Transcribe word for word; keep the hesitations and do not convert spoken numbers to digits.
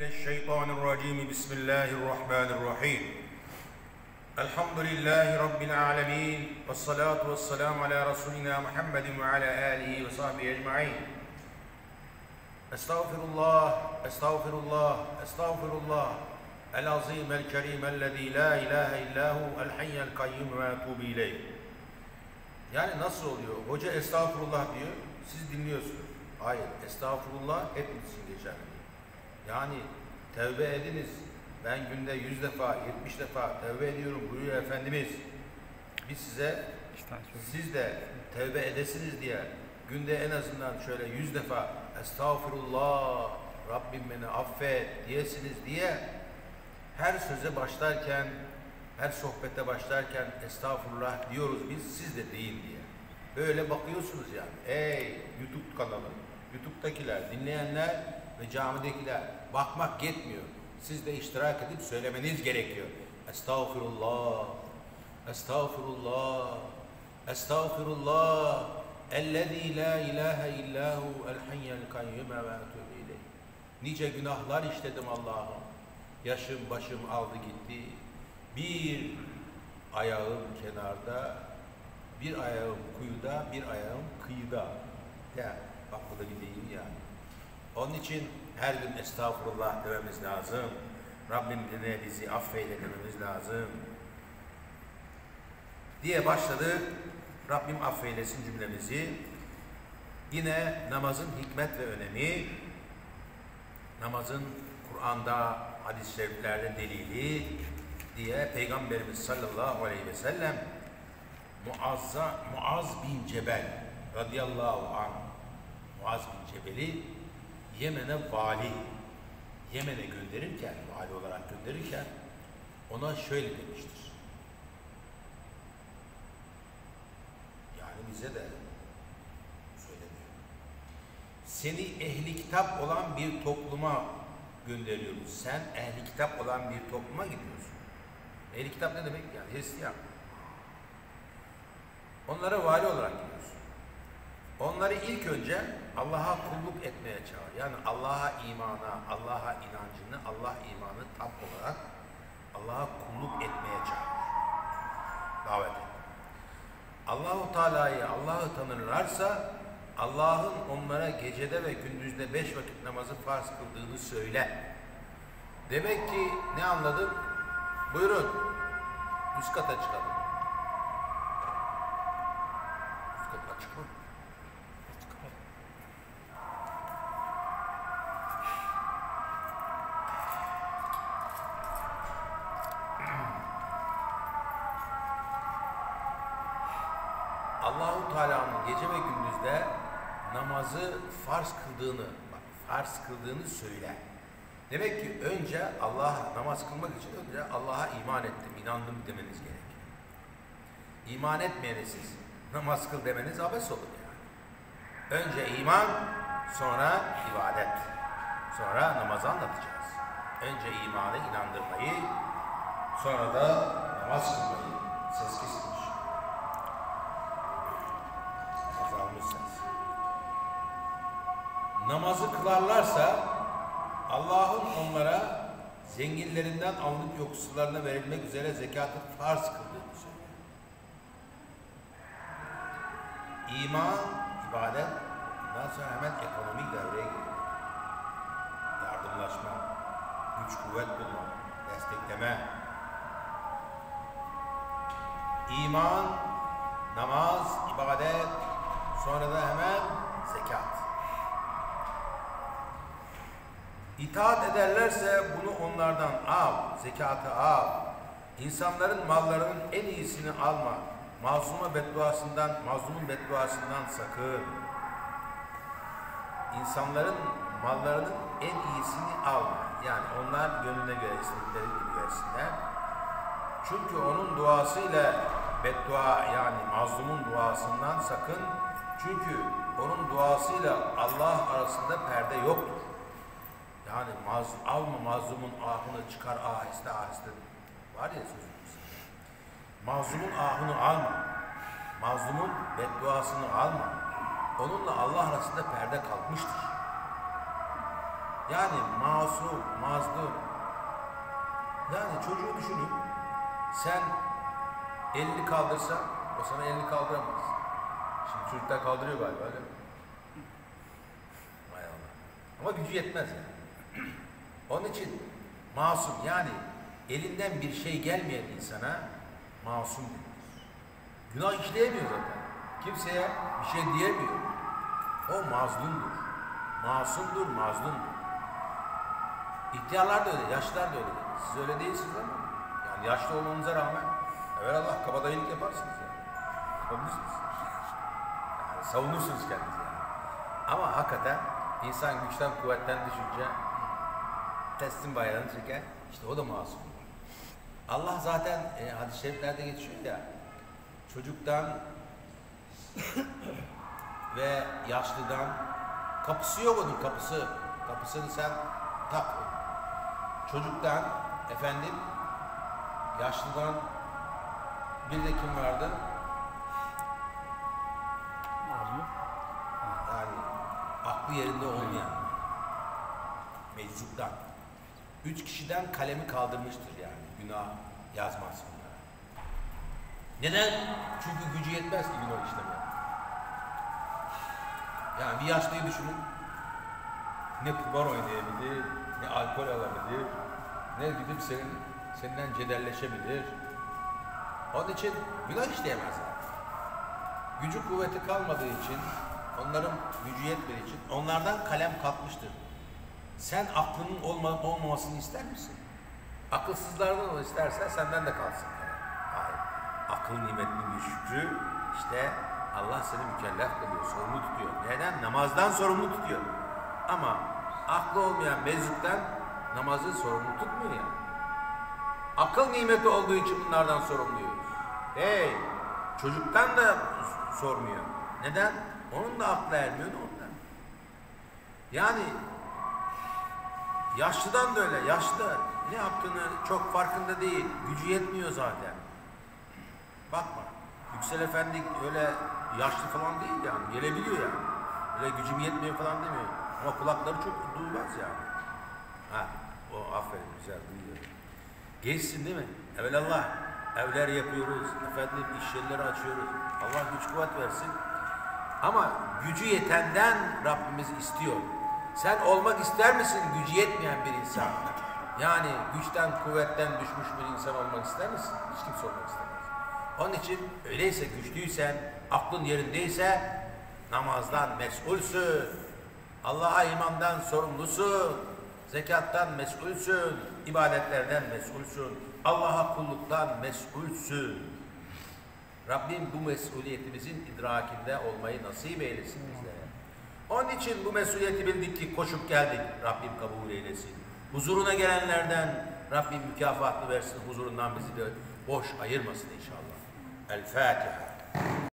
Mineşşeytanirracim. Bismillahirrahmanirrahim. Elhamdülillahi Rabbil alemin. Vessalatu vesselamu ala Resulina Muhammedin ve ala alihi ve sahbihi ecma'in. Estağfirullah, estağfirullah, estağfirullah. El-azim, el-kerim, ellezî la ilahe illahu, el-hayyel kayyum ve etûbü ileyh. Yani nasıl oluyor? Hoca estağfurullah diyor, siz dinliyorsunuz. Hayır, estağfurullah hepiniz için geçerli. Yani tevbe ediniz. Ben günde yüz defa, yetmiş defa tevbe ediyorum buyuruyor Efendimiz. Biz size, siz de tevbe edesiniz diye günde en azından şöyle yüz defa estağfurullah, Rabbim beni affet diyesiniz diye her söze başlarken, her sohbete başlarken estağfurullah diyoruz biz, siz de deyin diye. Böyle bakıyorsunuz yani. Ey YouTube kanalı, YouTube'dakiler, dinleyenler ve camidekiler, bakmak yetmiyor. Siz de iştirak edip söylemeniz gerekiyor. Estağfurullah, estağfurullah, estağfurullah, ellezî la ilahe illahu, el hayyel kayyum ve etûbü ileyh. Nice günahlar işledim Allah'ım. Yaşım başım aldı gitti. Bir ayağım kenarda, bir ayağım kuyuda, bir ayağım kıyıda. Ya bak bu da bir deyim yani. Onun için her gün estağfurullah dememiz lazım. Rabbim yine bizi affeyle dememiz lazım. Diye başladı. Rabbim affeylesin cümlemizi. Yine namazın hikmet ve önemi, namazın Kur'an'da, hadis-i şeriflerde delili diye Peygamberimiz sallallahu aleyhi ve sellem Muazza, Muaz bin Cebel radıyallahu anh, Muaz bin Cebel'i Yemen'e vali, Yemen'e gönderirken, vali olarak gönderirken ona şöyle demiştir. Yani bize de söyleniyor. Seni ehli kitap olan bir topluma gönderiyoruz. Sen ehli kitap olan bir topluma gidiyorsun. Ehli kitap ne demek? Yani Hristiyan. Onlara vali olarak gidiyorsun. Onları ilk önce Allah'a kulluk etmeye çağır. Yani Allah'a imana, Allah'a inancını, Allah imanı tam olarak Allah'a kulluk etmeye çağır. Davet et. Allah-u Teala'yı, Allah'ı tanırlarsa Allah'ın onlara gecede ve gündüzde beş vakit namazı farz kıldığını söyle. Demek ki ne anladık? Buyurun. Üst kata çıkalım. Üst kata çıkalım. Allah-u Teala'nın gece ve gündüzde namazı farz kıldığını, bak, farz kıldığını söyle. Demek ki önce Allah'a namaz kılmak için önce Allah'a iman ettim, inandım demeniz gerekiyor. İman etmeyene siz namaz kıl demeniz abes olur yani. Önce iman, sonra ibadet. Sonra namazı anlatacağız. Önce imanı inandırmayı, sonra da namaz kılmayı. Ses kesilmiş. Namazı kılarlarsa Allah'ın onlara zenginlerinden alınıp yoksullarına verilmek üzere zekatı farz kıldığını söylüyor. İman, ibadet, bundan sonra hemen ekonomik devreye giriyor. Yardımlaşma, güç kuvvet bulma, destekleme. İman, namaz, ibadet, sonra da hemen zekat. İtaat ederlerse bunu onlardan al, zekatı al. İnsanların mallarının en iyisini alma. Mazluma bedduasından, mazlumun bedduasından sakın. İnsanların mallarının en iyisini alma. Yani onlar gönlüne göre istedikleri gibi versinler. Çünkü onun duasıyla beddua, yani mazlumun duasından sakın. Çünkü onun duasıyla Allah arasında perde yoktur. Yani maz, alma mazlumun ahını, çıkar ahiste ahiste. Var ya sözümüz. Mazlumun ahını alma. Mazlumun bedduasını alma. Onunla Allah arasında perde kalkmıştır. Yani masum, mazlum. Yani çocuğu düşünün. Sen elini kaldırsan o sana elini kaldıramaz. Şimdi çocuklar kaldırıyor galiba öyle mi? Hay Allah. Ama gücü yetmez yani. Onun için masum yani elinden bir şey gelmeyen insana masum denir. Günah işleyemiyor zaten. Kimseye bir şey diyemiyor. O mazlumdur. Masumdur, mazlumdur. İhtiyarlar da öyle, yaşlılar da öyle. Siz öyle değilsiniz ama yani yaşlı olmanıza rağmen evelallah kabadayılık yaparsınız yani. Yapabilirsiniz. Yani savunursunuz kendinizi yani. Ama hakikaten insan güçten kuvvetten düşünce teslim bayrağını çeker. İşte o da masum. Allah zaten e, hadis-i şeriflerde geçiyor ya, çocuktan ve yaşlıdan kapısı yok onun kapısı. Kapısını sen tak. Çocuktan efendim yaşlıdan bir de kim vardı? Yani aklı yerinde olmayan meczuptan. Üç kişiden kalemi kaldırmıştır yani. Günah yazmaz bunlara. Neden? Çünkü gücü yetmez ki günah işlemeye. Yani bir yaşlıyı düşünün. Ne kumar oynayabilir, ne alkol alabilir, ne gidip senin, senden cedelleşebilir. Onun için günah işleyemezler. Gücü kuvveti kalmadığı için, onların gücü yetmediği için onlardan kalem kalkmıştır. Sen aklının olma, olmamasını ister misin? Akılsızlardan o istersen senden de kalsın. Hayır. Akıl nimetinin bir şükrü işte Allah seni mükellef kılıyor, sorumlu tutuyor. Neden? Namazdan sorumlu tutuyor. Ama aklı olmayan meczuptan namazı sorumlu tutmuyor yani. Akıl nimeti olduğu için bunlardan sorumluyuz. Hey! Çocuktan da sormuyor. Neden? Onun da aklı ermiyor ondan. Yani yaşlıdan da öyle. Yaşlı ne yaptığını çok farkında değil. Gücü yetmiyor zaten. Bakma. Yüksel Efendi öyle yaşlı falan değil yani. Gelebiliyor yani. Öyle gücüm yetmiyor falan demiyor. Ama kulakları çok duymaz yani. Ha, o aferin güzel duyuyor. Geçsin değil mi? Evelallah evler yapıyoruz. Efendim iş yerleri açıyoruz. Allah güç kuvvet versin. Ama gücü yetenden Rabbimiz istiyor. Sen olmak ister misin gücü yetmeyen bir insan? Yani güçten kuvvetten düşmüş bir insan olmak ister misin? Hiç kimse olmak istemez. Onun için öyleyse güçlüysen, aklın yerindeyse namazdan mesulsün. Allah'a imandan sorumlusun. Zekattan mesulsün. İbadetlerden mesulsün. Allah'a kulluktan mesulsün. Rabbim bu mesuliyetimizin idrakinde olmayı nasip eylesin bizlere. Onun için bu mesuliyeti bildik ki koşup geldik. Rabbim kabul eylesin. Huzuruna gelenlerden Rabbim mükafatını versin. Huzurundan bizi de boş ayırmasın inşallah. El Fatiha.